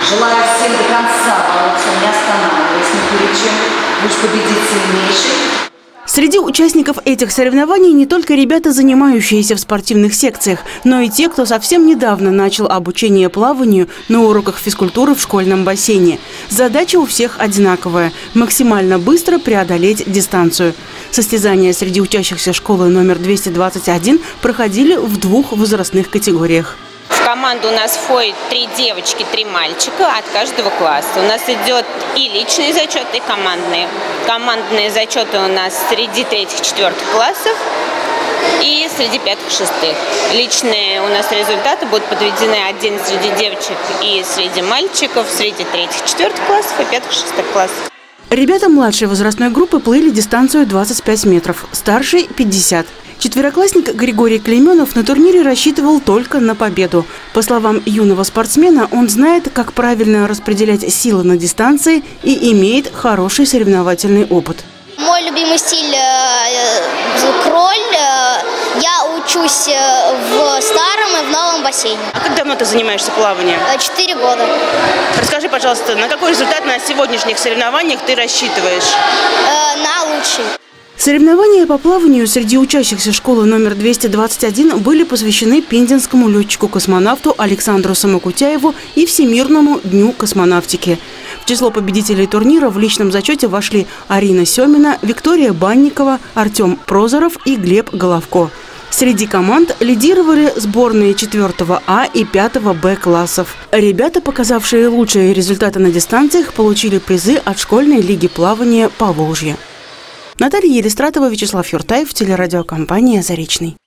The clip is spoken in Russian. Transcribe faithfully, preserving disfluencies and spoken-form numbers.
Желаю всем до конца бороться, не останавливаясь ни перед чем, лишь победить сильнейший. Среди участников этих соревнований не только ребята, занимающиеся в спортивных секциях, но и те, кто совсем недавно начал обучение плаванию на уроках физкультуры в школьном бассейне. Задача у всех одинаковая – максимально быстро преодолеть дистанцию. Состязания среди учащихся школы номер двести двадцать один проходили в двух возрастных категориях. В команду у нас входит три девочки, три мальчика от каждого класса. У нас идет и личный зачет, и командные. Командные зачеты у нас среди третьих-четвертых классов и среди пятых-шестых. Личные у нас результаты будут подведены отдельно среди девочек и среди мальчиков, среди третьих-четвертых классов и пятых-шестых классов. Ребята младшей возрастной группы плыли дистанцию двадцать пять метров, старший – пятьдесят. Четвероклассник Григорий Клейменов на турнире рассчитывал только на победу. По словам юного спортсмена, он знает, как правильно распределять силы на дистанции и имеет хороший соревновательный опыт. Мой любимый стиль э, кроль. Я учусь в старом и в новом бассейне. А как давно ты занимаешься плаванием? Четыре года. Расскажи, пожалуйста, на какой результат на сегодняшних соревнованиях ты рассчитываешь? Э, на лучший. Соревнования по плаванию среди учащихся школы номер двести двадцать один были посвящены пензенскому летчику-космонавту Александру Самокутяеву и Всемирному дню космонавтики. В число победителей турнира в личном зачете вошли Арина Семина, Виктория Банникова, Артем Прозоров и Глеб Головко. Среди команд лидировали сборные четвёртого А и пятого Б классов. Ребята, показавшие лучшие результаты на дистанциях, получили призы от школьной лиги плавания «Поволжье». Наталья Елистратова, Вячеслав Юртаев, телерадиокомпания «Заречный».